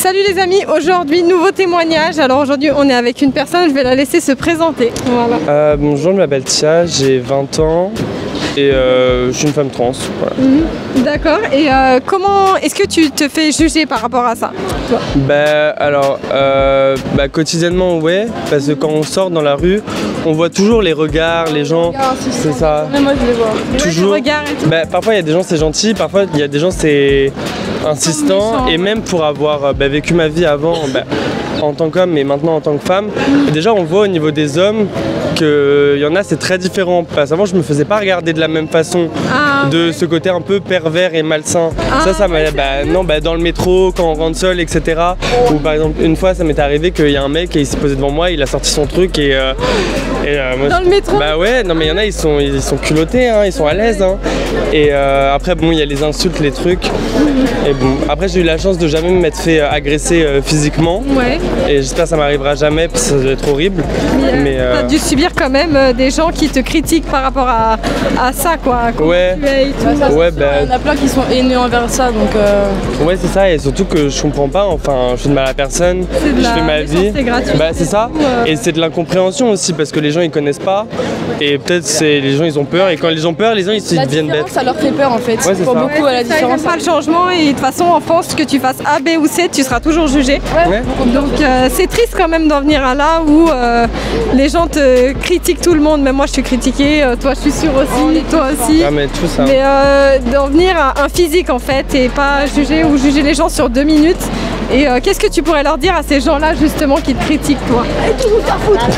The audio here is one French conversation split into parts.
Salut les amis, aujourd'hui nouveau témoignage. Alors aujourd'hui on est avec une personne, je vais la laisser se présenter. Voilà. Bonjour, je m'appelle Tia, j'ai 20 ans et je suis une femme trans. Voilà. D'accord, et comment est-ce que tu te fais juger par rapport à ça, toi? Quotidiennement ouais, parce que quand on sort dans la rue, on voit toujours les regards, les gens, c'est ça. Mais moi je les vois. Ouais, Toujours. les regards et tout. Parfois il y a des gens c'est gentil, parfois il y a des gens c'est insistant, et même pour avoir vécu ma vie avant en tant qu'homme et maintenant en tant que femme, déjà on voit au niveau des hommes qu'il y en a c'est très différent. Parce qu'avant je me faisais pas regarder de la même façon, de ce côté un peu pervers et malsain. Ça m'a dans le métro, quand on rentre seul, etc. Ou par exemple une fois ça m'est arrivé qu'il y a un mec et il s'est posé devant moi, il a sorti son truc et moi, dans le métro? Bah ouais, non mais il y en a ils sont culottés, hein, ils sont à l'aise. Hein. Et après bon il y a les insultes, les trucs. Et bon, après j'ai eu la chance de jamais m'être fait agresser physiquement. Ouais. Et j'espère que ça m'arrivera jamais parce que ça doit être horrible. Mais t'as dû subir quand même des gens qui te critiquent par rapport à ça quoi. Ouais. Et tout. Il y en a plein qui sont haineux envers ça donc. Ouais c'est ça, et surtout que je comprends pas, enfin je fais de mal à personne, je fais ma vie. C'est gratuit. C'est ça. Et c'est de l'incompréhension aussi parce que les gens ils connaissent pas et peut-être les gens ils ont peur, et quand les gens ont peur, les gens ils deviennent bêtes. Ça leur fait peur en fait. Ouais, c'est pour ça. beaucoup la différence. Ça pas le changement, et de toute façon en France que tu fasses A, B ou C, tu seras toujours jugé. Ouais. Donc c'est triste quand même d'en venir à là où les gens te critiquent, tout le monde, même moi je suis critiquée, toi je suis sûre aussi, toi aussi. Ah mais tout ça. Mais d'en venir à un physique en fait, et pas juger les gens sur 2 minutes. Et qu'est-ce que tu pourrais leur dire à ces gens-là justement qui te critiquent, toi? Allez vous faire foutre.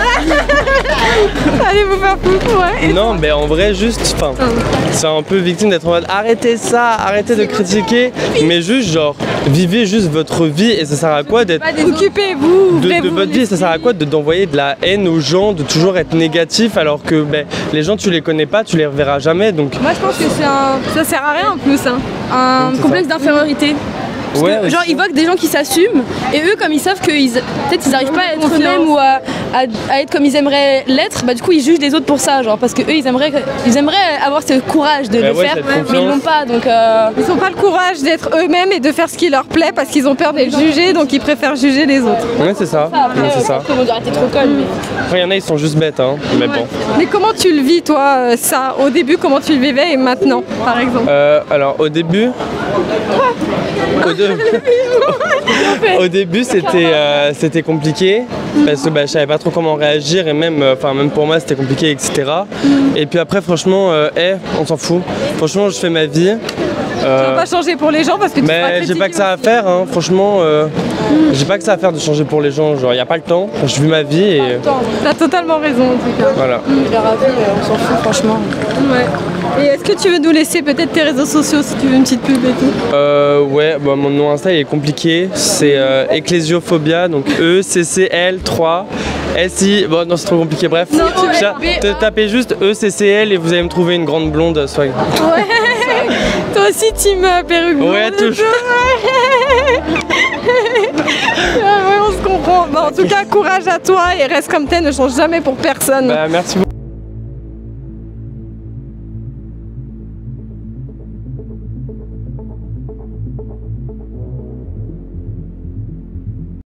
Allez vous faire foutre, ouais. Non mais en vrai juste, c'est un peu victime d'être en mode arrêtez ça, arrêtez de critiquer, mais juste genre vivez juste votre vie, et ça sert à quoi d'être Occupez-vous de votre vie, ça sert à quoi d'envoyer de la haine aux gens, de toujours être négatif alors que les gens tu les connais pas, tu les reverras jamais, donc. Moi je pense que ça sert à rien en plus, un complexe d'infériorité. Ouais, genre ils voient que des gens qui s'assument, et eux comme ils savent que peut-être ils n'arrivent pas à être eux-mêmes ou à être comme ils aimeraient l'être, du coup ils jugent les autres pour ça, genre parce que eux ils aimeraient avoir ce courage de le faire, mais ils l'ont pas, donc ils n'ont pas le courage d'être eux-mêmes et de faire ce qui leur plaît parce qu'ils ont peur d'être jugés, donc ils préfèrent juger les autres. Ouais c'est ça. C'est ça. On doit arrêter trop conne, mais. Après il y en a ils sont juste bêtes mais bon. Mais comment tu le vis toi, ça, au début comment tu le vivais et maintenant par exemple? Alors au début au début c'était compliqué parce que je savais pas trop comment réagir, et même pour moi c'était compliqué, etc. Et puis après franchement on s'en fout, franchement je fais ma vie. Tu vas pas changer pour les gens parce que tu seras j'ai pas que ça à faire, franchement j'ai pas que ça à faire de changer pour les gens, genre y a pas le temps, je vis ma vie et. T'as totalement raison en tout cas. Voilà. On s'en fout franchement. Ouais. Et est-ce que tu veux nous laisser peut-être tes réseaux sociaux si tu veux une petite pub et tout? Mon nom Insta il est compliqué, c'est Ecclesiophobia, donc ECCL3 SI, bon non c'est trop compliqué, bref. Tapez juste ECCL et vous allez me trouver une grande blonde, soyez. Ouais. Toi aussi team perruque blonde. Ouais toujours. Ouais, on se comprend. En tout cas courage à toi et reste comme t'es, ne change jamais pour personne. Merci beaucoup.